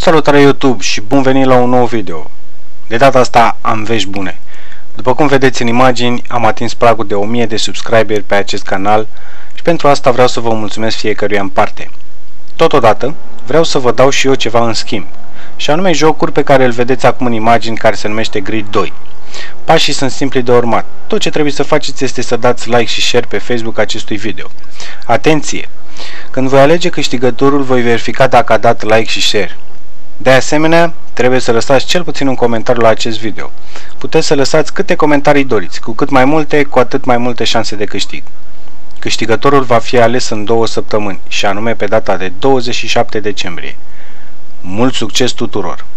Salutare YouTube și bun venit la un nou video. De data asta am vești bune. După cum vedeți în imagini, am atins pragul de 1000 de subscriberi pe acest canal și pentru asta vreau să vă mulțumesc fiecăruia în parte. Totodată, vreau să vă dau și eu ceva în schimb, și anume jocuri pe care îl vedeți acum în imagini, care se numește Grid 2. Pașii sunt simpli de urmat. Tot ce trebuie să faceți este să dați like și share pe Facebook acestui video. Atenție! Când voi alege câștigătorul, voi verifica dacă a dat like și share. De asemenea, trebuie să lăsați cel puțin un comentariu la acest video. Puteți să lăsați câte comentarii doriți. Cu cât mai multe, cu atât mai multe șanse de câștig. Câștigătorul va fi ales în 2 săptămâni, și anume pe data de 27 decembrie. Mult succes tuturor!